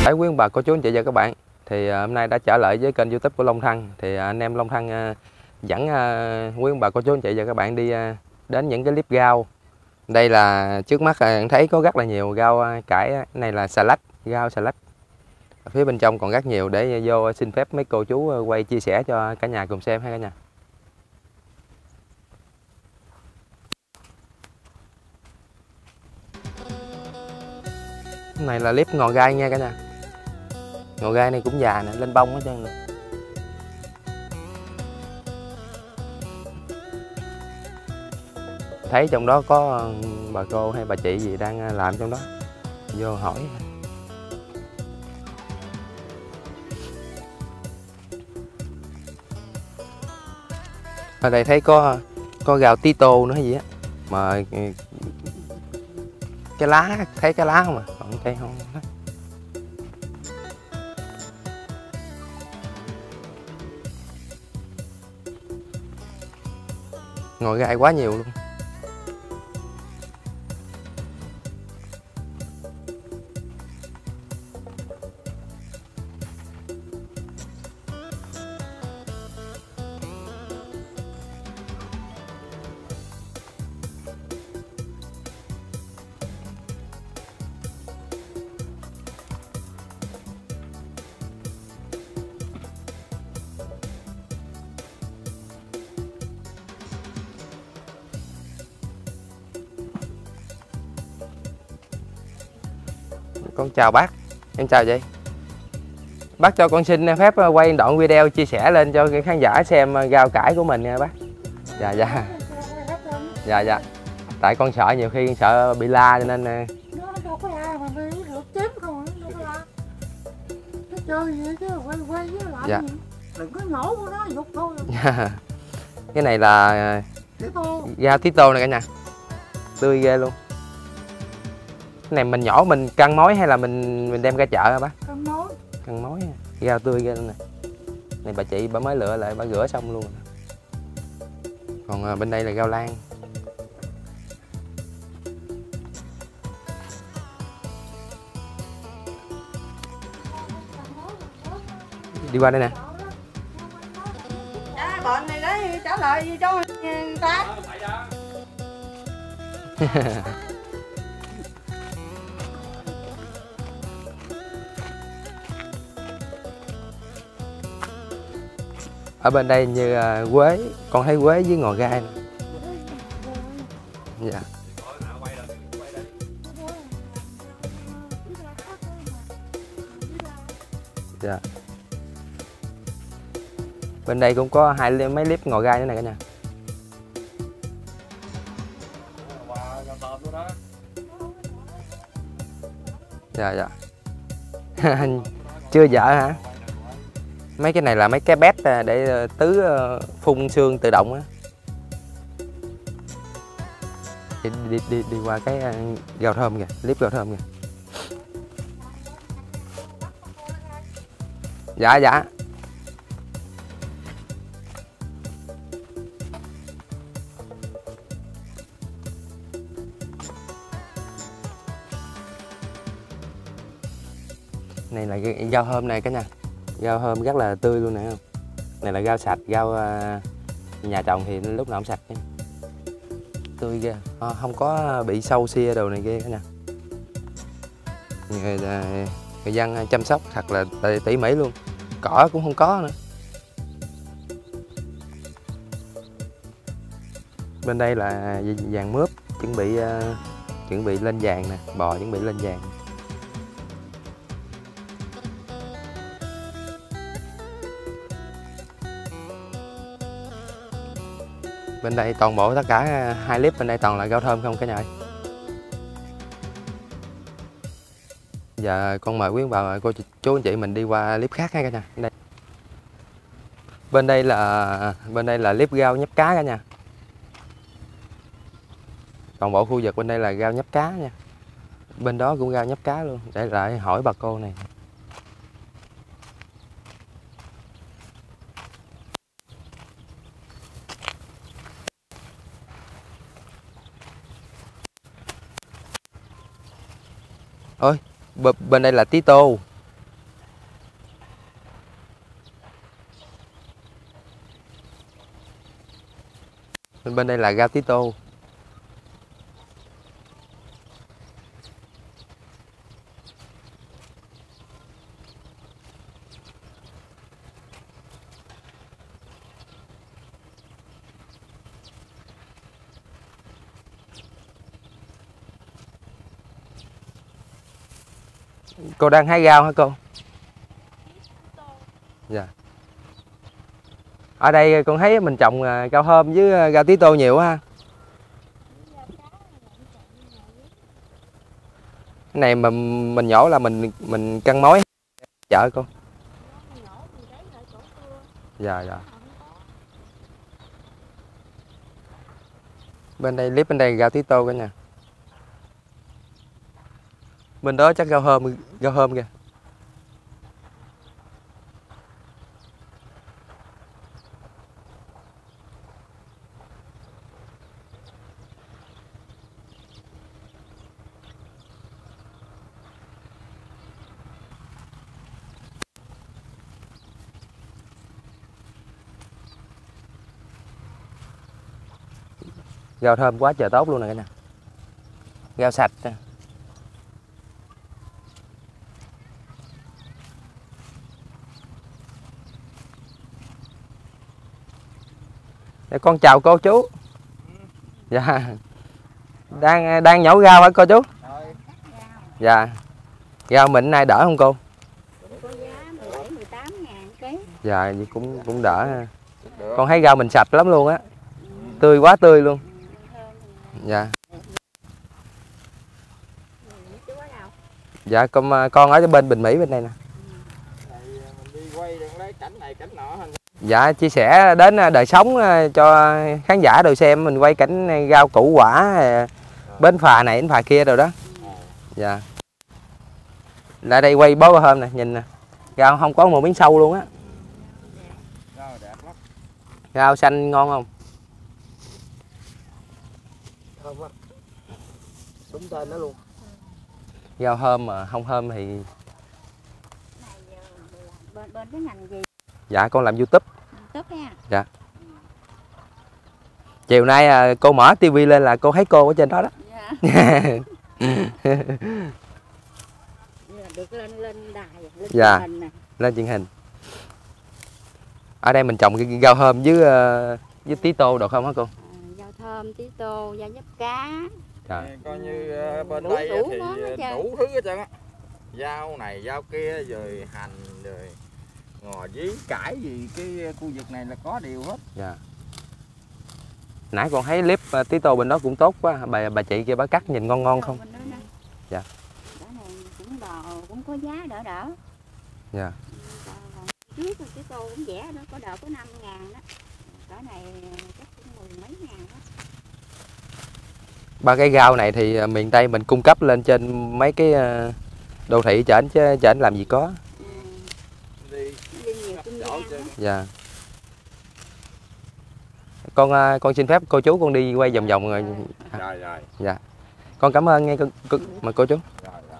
Đấy, quý ông bà cô chú anh chị và các bạn, thì hôm nay đã trở lại với kênh YouTube của Long Thăng. Thì anh em Long Thăng dẫn quý ông bà cô chú anh chị và các bạn đi đến những cái clip rau. Đây là trước mắt thấy có rất là nhiều rau cải, này là xà lách, rau xà lách. Ở phía bên trong còn rất nhiều, để vô xin phép mấy cô chú quay chia sẻ cho cả nhà cùng xem ha cả nhà. Cái này là clip ngò gai nha cả nhà. Ngò gai này cũng già nè, lên bông hết trơn nè. Thấy trong đó có bà cô hay bà chị gì đang làm trong đó, vô hỏi. Ở đây thấy có rau tí tô nữa hay gì á, mà cái lá, thấy cái lá không à, còn cây không. Ngồi gai quá nhiều luôn. Con chào bác, em chào chị. Bác cho con xin phép quay đoạn video chia sẻ lên cho khán giả xem rau cải của mình nha bác. Dạ dạ. Dạ dạ. Tại con sợ nhiều khi sợ bị la cho nên. Nó đâu có la mà đi được chém không, đâu có la. Nó chơi vậy chứ quay với lại dạ. Gì? Đừng có nhổ của nó dục thôi. Dạ. Cái này là rau tí tô này cả nhà. Tươi ghê luôn. Cái này mình nhỏ mình cân mối hay là mình đem ra chợ hả bác? Cân mối. Cân mối, rau tươi ghê luôn nè. Này bà chị bà mới lựa lại, bà rửa xong luôn. Còn bên đây là rau lan. Đi qua đây nè. Bệnh này đấy trả lời gì cho người ta. Ở bên đây như quế, con thấy quế với ngò gai nè. Dạ. Dạ. Bên đây cũng có mấy clip ngò gai nữa nè cả nhà. Dạ dạ. Chưa vợ hả? Mấy cái này là mấy cái bét để tứ phun sương tự động á. Đi qua cái rau thơm kìa, clip rau thơm kìa. Dạ dạ. Này là rau thơm này cả nhà. Rau thơm rất là tươi luôn nè không? Này là rau sạch, rau nhà trồng thì lúc nào cũng sạch nha. Tươi ghê, không có bị sâu xia đồ này ghê cả nhà. Người dân chăm sóc thật là tỉ mỉ luôn. Cỏ cũng không có nữa. Bên đây là vàng mướp, chuẩn bị lên vàng nè, bò chuẩn bị lên vàng. Bên đây toàn bộ tất cả hai clip bên đây toàn là rau thơm không cả nhà ơi. Giờ con mời quý bà cô chú anh chị mình đi qua clip khác ha cả nhà. Bên đây là clip rau nhấp cá cả nhà. Toàn bộ khu vực bên đây là rau nhấp cá nha. Bên đó cũng rau nhấp cá luôn. Để lại hỏi bà cô này. Ôi, bên đây là tí tô. Bên đây là rau tí tô. Cô đang hái rau hả cô? Dạ. Ở đây con thấy mình trồng rau thơm với rau tí tô nhiều ha. Cái này mà mình nhổ là mình cân mối chợ cô. Dạ dạ. Bên đây clip bên đây rau tí tô cả nhà. Bên đó chắc rau thơm kìa. Rau thơm quá trời tốt luôn nè cả nhà. Rau sạch nè. Để con chào cô chú. Dạ. Đang nhổ rau hả cô chú? Dạ. Rau mình nay đỡ không cô? Có giá 17-18 ngàn ký. Dạ vậy cũng đỡ ha. Con thấy rau mình sạch lắm luôn á. Tươi quá tươi luôn. Dạ. Dạ con ở bên Bình Mỹ bên đây nè. Dạ chia sẻ đến đời sống cho khán giả đồ xem, mình quay cảnh rau củ quả bến phà này bến phà kia rồi đó. Dạ. Lại đây quay bó hôm nè, nhìn nè. Rau không có một miếng sâu luôn á. Rau xanh ngon không? Thơm á. Đúng tên nó luôn. Rau thơm mà không thơm thì Bên cái ngành gì? dạ con làm YouTube. YouTube nha. Dạ. Chiều nay cô mở tivi lên là cô thấy cô ở trên đó đó. Dạ. Được lên đài, lên dạ. truyền hình nè. Lên truyền hình. Ở đây mình trồng cái rau thơm với tí tô được không hả cô? Rau thơm, tí tô, rau nhấp cá. Dạ. Coi như bên Đủ- đây đủ thì món hết trơn. đủ thứ hết trơn á. Rau này, rau kia, rồi hành, rồi ngò dí, cải gì cái khu vực này là có đều hết. Dạ. Nãy con thấy clip tí tô bên đó cũng tốt quá, bà chị kia bà cắt nhìn ngon ngon không? Dạ. Đó này cũng cũng có giá đỡ đỡ. Dạ. Còn trước cái tô cũng rẻ đó, có đợt có 5 ngàn đó. Cái này chắc cũng 10 mấy ngàn đó. Ba cái rau này thì miền Tây mình cung cấp lên trên mấy cái đô thị chợ chứ chợ làm gì có. Đi Nhiều trung gian đó. Dạ. Con xin phép cô chú con đi quay vòng vòng rồi. Rồi rồi. Dạ. Con cảm ơn nghe mà cô chú. Rồi rồi.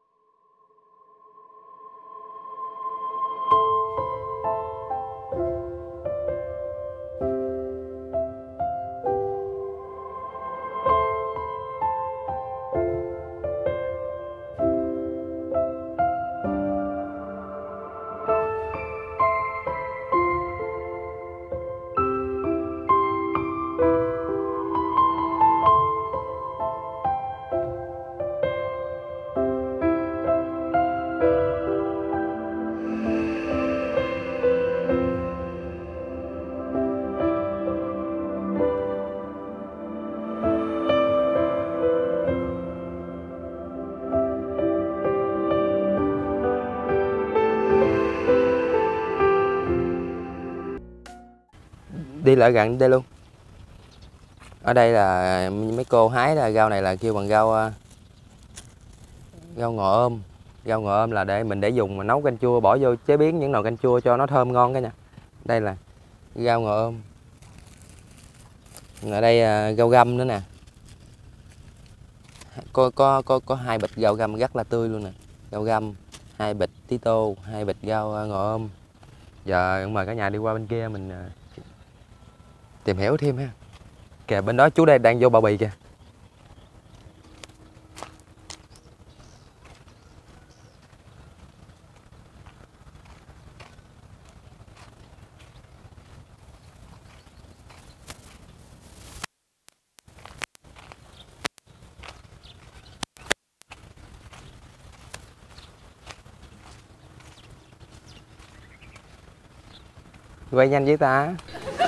Đi lại gần đây luôn. Ở đây là mấy cô hái là rau này là kêu bằng rau ngò ôm. Rau ngò ôm là để dùng mà nấu canh chua, bỏ vô chế biến những nồi canh chua cho nó thơm ngon cả nha. Đây là rau ngò ôm. Ở đây rau găm nữa nè. Có 2 bịch rau găm rất là tươi luôn nè. Rau găm, 2 bịch tí tô, 2 bịch rau ngò ôm. Giờ mời cả nhà đi qua bên kia mình tìm hiểu thêm ha. Kìa bên đó chú đây đang vô bao bì kìa. Quay nhanh với ta.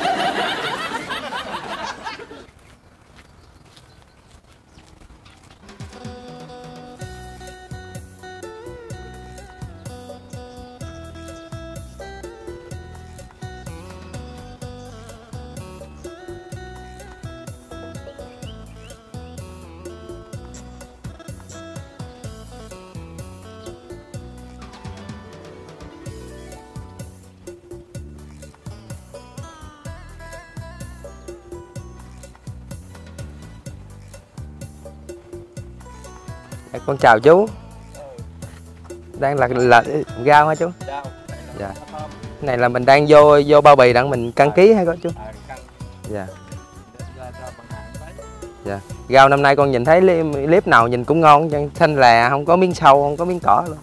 Con chào chú. Đang là rau hả chú? Rau. Dạ. Cái này là mình đang vô bao bì đang mình cân ký hay có chú? Dạ. Dạ. Rau năm nay con nhìn thấy clip nào nhìn cũng ngon, xanh lè, không có miếng sâu, không có miếng cỏ luôn.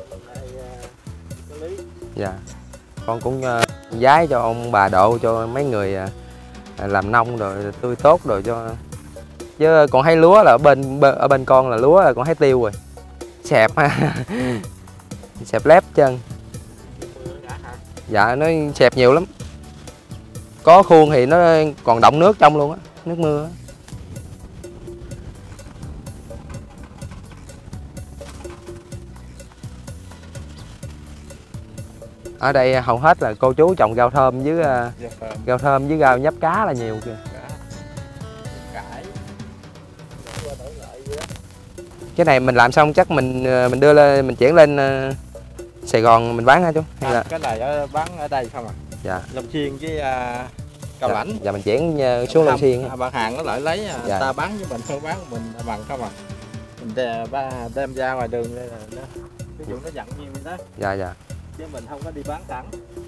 Dạ. Con cũng giái cho ông bà độ, cho mấy người làm nông rồi tươi tốt rồi cho. Chứ còn thấy lúa là ở bên con là lúa là con thấy tiêu rồi. Xẹp xẹp lép chân. Dạ nó xẹp nhiều lắm. Có khuôn thì nó còn đọng nước trong luôn á, nước mưa á. Ở đây hầu hết là cô chú trồng rau thơm với rau nhấp cá là nhiều kìa. Cái này mình làm xong chắc mình đưa lên, mình chuyển lên Sài Gòn mình bán hả chú? Hay là cái này bán ở đây không à? Dạ. Long Xuyên với Cao Lãnh. Dạ mình chuyển xuống Long Xuyên. Bạn hàng nó lại lấy dạ. Ta bán với mình không bán mình bằng không à? Mình đem ra ngoài đường đây là ví dụ nó dặn nhiều đó. Dạ dạ. Chứ mình không có đi bán sẵn.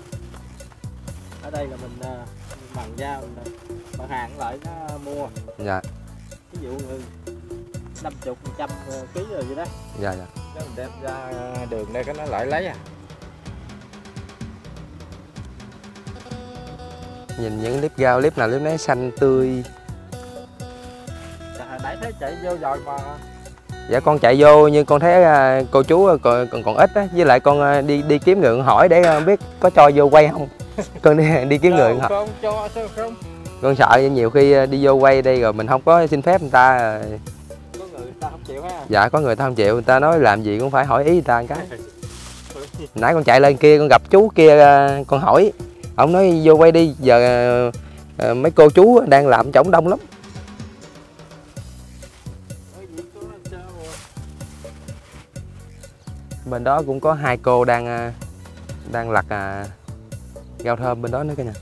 Ở đây là mình bằng ra bạn hàng lại nó mua. Dạ. Ví dụ 50, 100 kg rồi vậy đó. Dạ dạ. Cái mình đem ra đường đây cái nó lại lấy à. Nhìn những clip rau, clip nào clip nấy xanh tươi. Nãy thấy chạy vô rồi mà. Dạ con chạy vô nhưng con thấy cô chú còn ít á, với lại con đi kiếm người hỏi để biết có cho vô quay không. Con đi kiếm người hỏi. Không cho sao không? Con sợ nhiều khi đi vô quay đây rồi mình không có xin phép người ta. Có người ta không chịu ha. Dạ có người ta không chịu, người ta nói làm gì cũng phải hỏi ý người ta một cái. Nãy con chạy lên kia con gặp chú kia con hỏi, ông nói vô quay đi, giờ mấy cô chú đang làm trống đông lắm. Bên đó cũng có hai cô đang lặt rau thơm bên đó nữa cả nhà.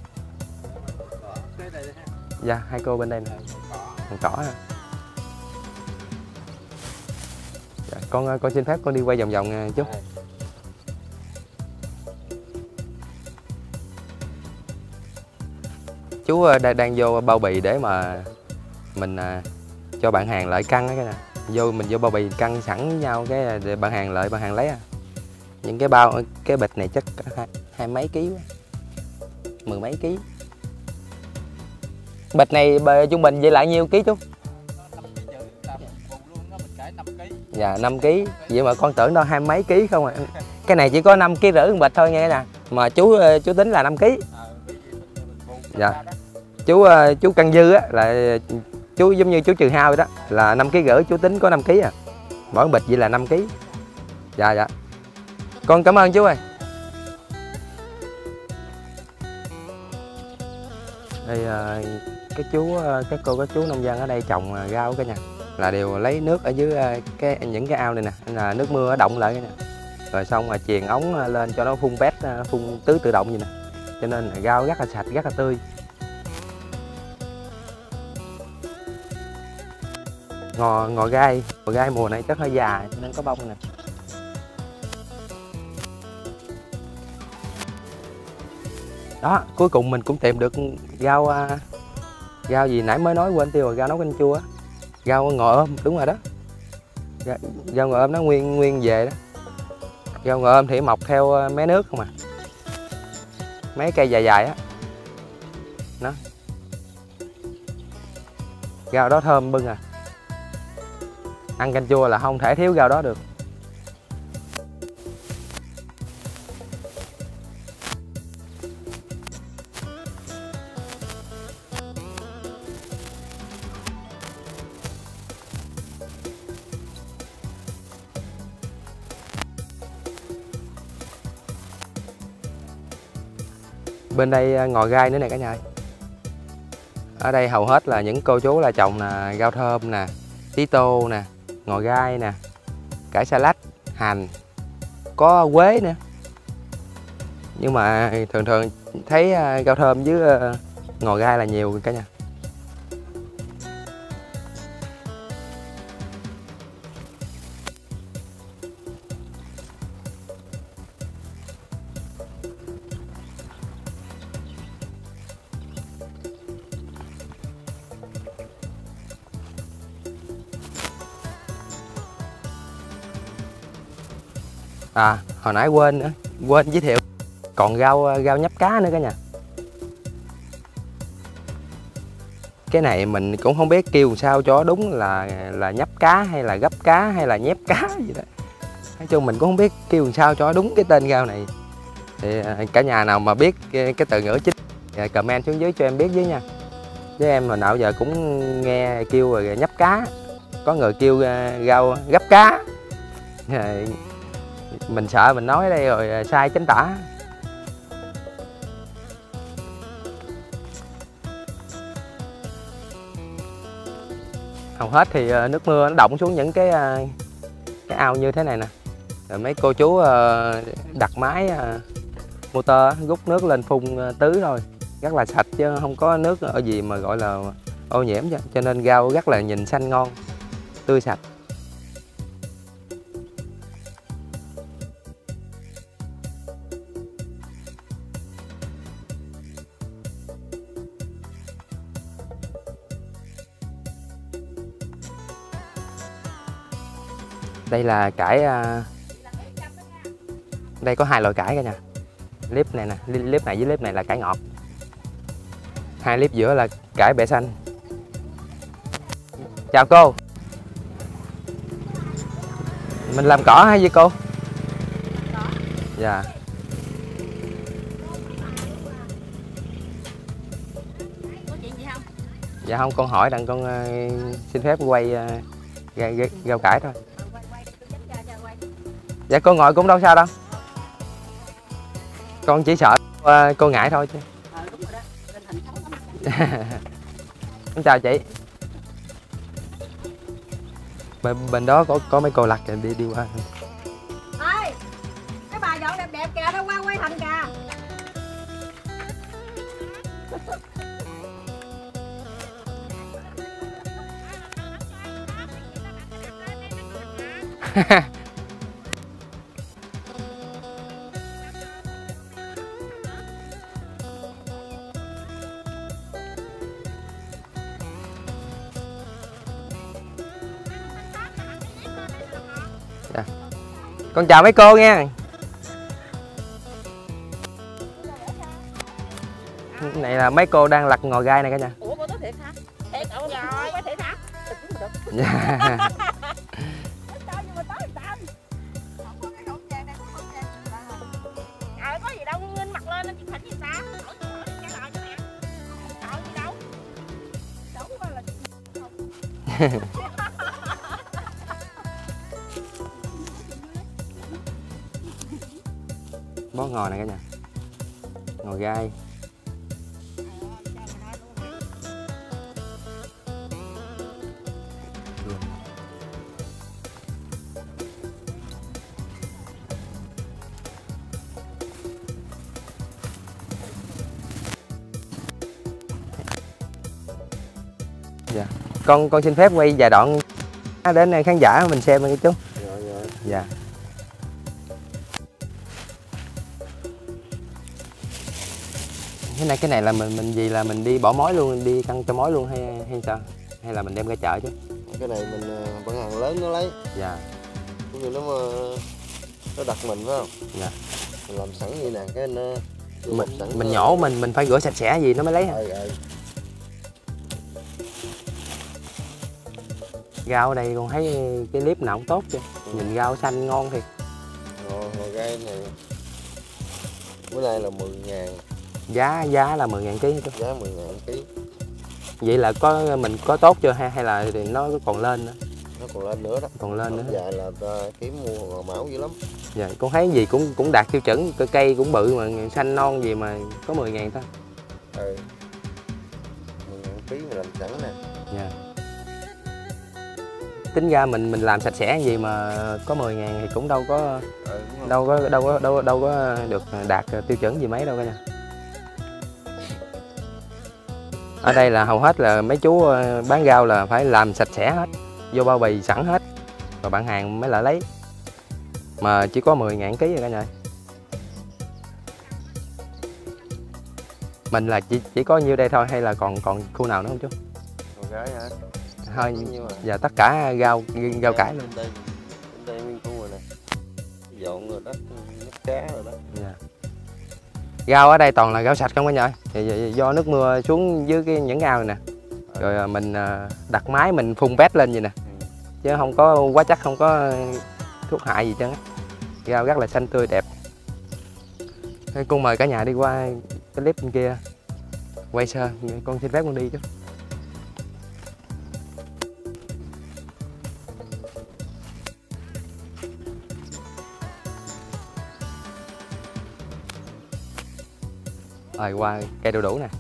Dạ hai cô bên đây nè, còn cỏ ha. Dạ, con xin phép con đi quay vòng vòng chút. Chú đang vô bao bì để mà mình cho bạn hàng lại cân á cái nè. Mình vô bao bì cân sẵn với nhau cái để bạn hàng lợi bạn hàng lấy à. Những cái bịch này chắc hai mấy ký quá. 10 mấy ký. Bịch này trung bình vậy lại nhiêu ký chú? Dạ 5 kg. Vậy mà con tưởng đâu 20 mấy ký không à. Cái này chỉ có 5,5 kg bịch thôi nghe nè. Mà chú tính là 5 kg. Dạ. Chú cân dư á là chú giống như chú trừ hao vậy đó, là 5,5 kg chú tính có 5 kg à. Mỗi bịch vậy là 5 kg. Dạ dạ. Con cảm ơn chú ơi. Đây các cô các chú nông dân ở đây trồng rau cả nhà là đều lấy nước ở dưới những cái ao này nè, là nước mưa động lại cái nè, rồi xong mà chèn ống lên cho nó phun pét, phun tưới tự động vậy nè, cho nên rau rất là sạch, rất là tươi. Ngò gai mùa này chắc hơi già nên có bông nè. Đó, cuối cùng mình cũng tìm được rau Rau gì nãy mới nói quên tiêu rồi, rau nấu canh chua á. Rau ngò ôm, đúng rồi đó. Rau ngò ôm nó nguyên về đó. Rau ngò ôm thì mọc theo mé nước không à. Mấy cây dài dài á. Nó. Rau đó thơm bưng à. Ăn canh chua là không thể thiếu rau đó được. Bên đây ngò gai nữa nè cả nhà. Ở đây hầu hết là những cô chú là trồng là rau thơm nè, tí tô nè, ngò gai nè, cải sa lách, hành, có quế nữa. Nhưng mà thường thấy rau thơm với ngò gai là nhiều cả nhà. À, hồi nãy quên nữa, quên giới thiệu còn rau nhấp cá nữa cả nhà. Cái này mình cũng không biết kêu sao cho đúng là nhấp cá hay là gấp cá hay là nhép cá gì đó. Nói chung mình cũng không biết kêu sao cho đúng cái tên rau này. Thì cả nhà nào mà biết cái từ ngữ chính comment xuống dưới cho em biết với nha. Với em hồi nào giờ cũng nghe kêu rồi nhấp cá, có người kêu rau gấp cá. Mình sợ mình nói đây rồi sai chính tả. Hầu hết thì nước mưa nó đọng xuống những cái ao như thế này nè. Rồi mấy cô chú đặt máy motor rút nước lên phun tưới thôi. Rất là sạch chứ không có nước ở gì mà gọi là ô nhiễm, cho nên rau rất là nhìn xanh ngon, tươi sạch. Đây là cải, đây có 2 loại cải cả nhà. Clip này nè, clip này với clip này là cải ngọt. 2 clip giữa là cải bẹ xanh. Chào cô. Mình làm cỏ hay gì cô? Dạ. Có chuyện gì không? Dạ không, con hỏi đặng con xin phép quay rau cải thôi. Dạ cô ngồi cũng đâu sao đâu. Con chỉ sợ cô ngại thôi chứ. Đúng rồi đó. Lên hình xấu lắm. Em chào chị. Bên đó có mấy cô lặt kìa, đi qua. Ê, cái bà dọn đẹp đẹp kìa, nó qua quay hình kìa. Dạ. Con chào mấy cô nha. Này là mấy cô đang lặt ngò gai này cả nhà. Ủa cô nói thiệt hả? Thiệt rồi, quay thiệt hả? Dạ. Có gì đâu, nghênh mặt lên chụp hình gì ta? Hỏi trả lời cho mẹ. Sợ gì đâu. Đâu có là Bó ngò này cả nhà. Ngò gai. Dạ. Con xin phép quay vài đoạn đến khán giả mình xem đi chú. Dạ. cái này là mình gì là mình đi bỏ mối luôn, đi căng cho mối luôn hay sao? Hay là mình đem ra chợ chứ? Cái này mình bán hàng lớn nó lấy. Dạ. Cũng như nó đặt mình phải không? Dạ. Mình làm sẵn như nè, cái nó mình nhổ mình phải rửa sạch sẽ gì nó mới lấy hả? Rau ở đây con thấy cái clip nào cũng tốt chứ. Nhìn rau xanh ngon thiệt. Rồi cái này bữa nay là 10.000. Giá là 10.000 ký chứ. Giá 10.000 ký. Vậy là mình có tốt chưa hay là nó còn lên nữa? Nó còn lên nữa đó. Còn lên nữa. Dài là kiếm mua ngò mão dữ lắm. Dạ, con thấy gì cũng đạt tiêu chuẩn, cây cũng bự mà xanh non gì mà có 10.000 thôi. 10.000 ký mình làm sẵn nè. Dạ. Tính ra mình làm sạch sẽ gì mà có 10.000 thì cũng đâu có được đạt tiêu chuẩn gì mấy đâu cả nha. Ở đây là hầu hết là mấy chú bán rau là phải làm sạch sẽ hết, vô bao bì sẵn hết rồi bạn hàng mới lại lấy, mà chỉ có 10.000 ký rồi cả nhà. Mình là chỉ có nhiêu đây thôi hay là còn khu nào nữa không chú? Còn cái hả? Thôi giờ tất cả rau cải luôn. Đây nguyên khu rồi nè. Dọn rồi đất cá rồi đó. Yeah. Rau ở đây toàn là rau sạch không cả nhà. Thì do nước mưa xuống dưới những ao này nè. Rồi mình đặt máy mình phun pét lên vậy nè. Chứ không có quá chắc, không có thuốc hại gì trơn á. Rau rất là xanh tươi đẹp. Thế con mời cả nhà đi qua cái clip bên kia quay sơ, con xin phép con đi chứ. Rồi qua cây đu đủ nè.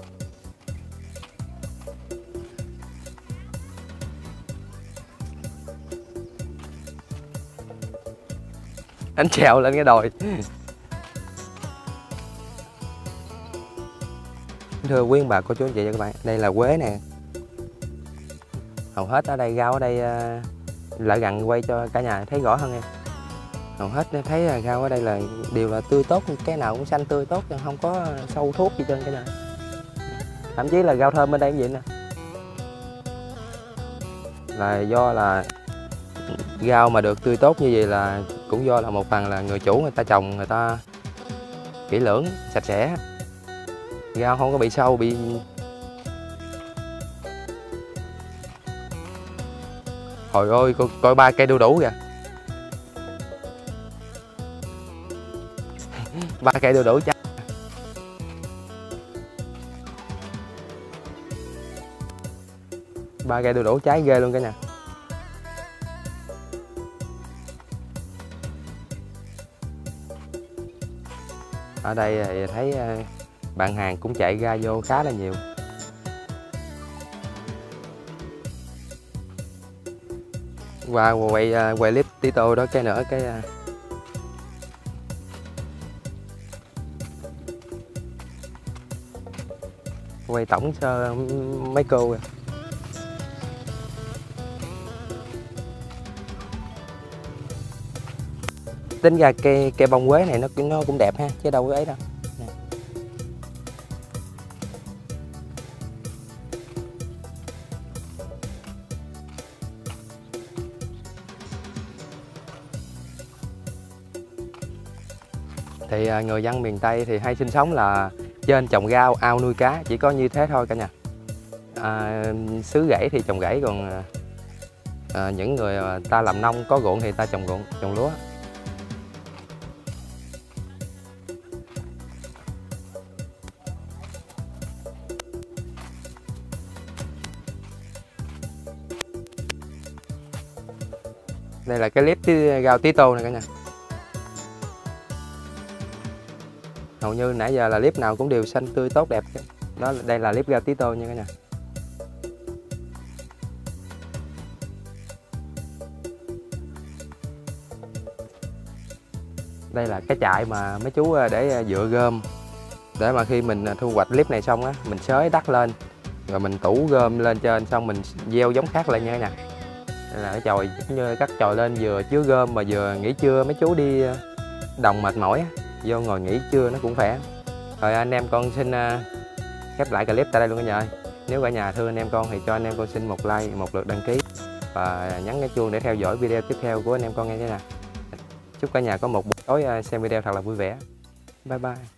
Anh trèo lên cái đồi. Thưa quý ông bà cô chú anh chị và các bạn, đây là quế nè. Hầu hết ở đây rau ở đây lại gần quay cho cả nhà thấy rõ hơn em. Hầu hết thấy rau ở đây là đều là tươi tốt, cái nào cũng xanh tươi tốt, không có sâu thuốc gì trơn cả nhà. Thậm chí là rau thơm bên đây cũng vậy nè. Là do là rau mà được tươi tốt như vậy là cũng do là một phần là người chủ người ta trồng, người ta kỹ lưỡng, sạch sẽ. Rau không có bị sâu, bị... Hồi ơi, coi 3 cây đu đủ kìa. 3 cây đu đủ chắc. Ba cây đu đủ trái ghê luôn cả nhà. Ở đây thì thấy bạn hàng cũng chạy ra vô khá là nhiều. Qua quay clip tí tô đó cái nữa cái quay tổng sơ mấy cô rồi. Tính ra cây bông quế này nó cũng đẹp ha, chứ đâu có ấy đâu. Nè. Thì người dân miền Tây thì hay sinh sống là trên trồng rau, ao nuôi cá, chỉ có như thế thôi cả nhà. Xứ Gẫy thì trồng rẫy, còn những người ta làm nông có ruộng thì ta trồng ruộng, trồng lúa. Đây là cái clip rau tí tô này cả nhà. Hầu như nãy giờ là clip nào cũng đều xanh tươi tốt đẹp. Đó, đây là clip rau tí tô nha cả nhà. Đây là cái trại mà mấy chú để dựa gom, để mà khi mình thu hoạch clip này xong á, mình xới đất lên rồi mình tủ gom lên trên, xong mình gieo giống khác lại nha cả nhà. Đây là cái chòi, như cắt chòi lên vừa chứa gom mà vừa nghỉ trưa, mấy chú đi đồng mệt mỏi vô ngồi nghỉ trưa nó cũng khỏe. Rồi anh em con xin khép lại clip tại đây luôn cả nhà ơi. Nếu cả nhà thương anh em con thì cho anh em con xin một like, một lượt đăng ký và nhấn cái chuông để theo dõi video tiếp theo của anh em con nghe thế nào. Chúc cả nhà có một buổi tối xem video thật là vui vẻ. Bye bye.